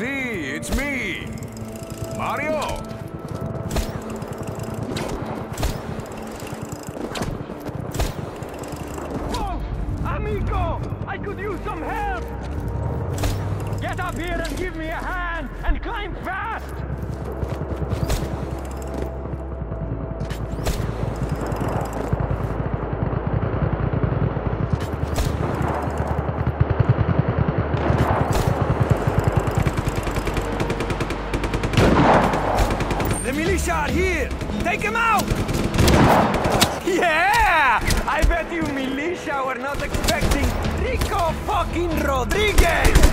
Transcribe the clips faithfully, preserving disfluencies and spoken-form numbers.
see, it's me, Mario. Whoa! Amigo! I could use some help! Get up here and give me a hand, and climb fast! The militia are here! Take him out! Yeah! I bet you militia were not expecting Rico fucking Rodriguez!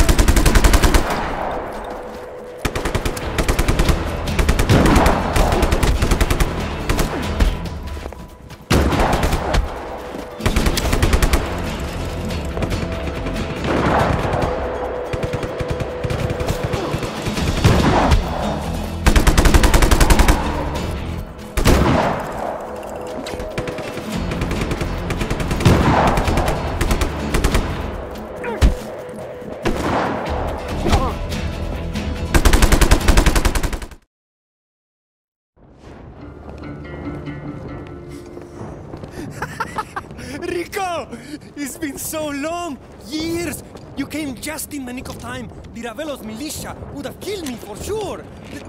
Rico! It's been so long! Years! You came just in the nick of time. The Ravelos militia would have killed me for sure!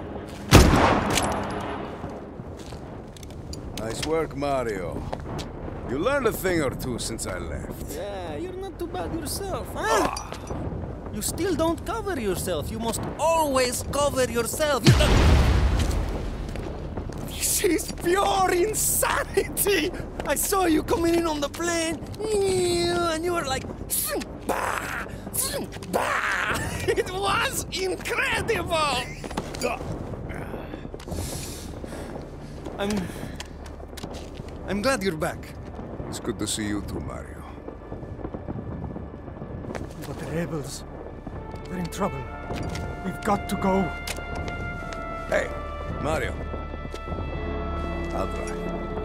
Nice work, Mario. You learned a thing or two since I left. Yeah, you're not too bad yourself, huh? You still don't cover yourself. You must always cover yourself. You This is pure insanity! I saw you coming in on the plane, and you were like, bah, bah. It was incredible! I'm... I'm glad you're back. It's good to see you too, Mario. But the rebels, they're in trouble. We've got to go. Hey, Mario. I'll try.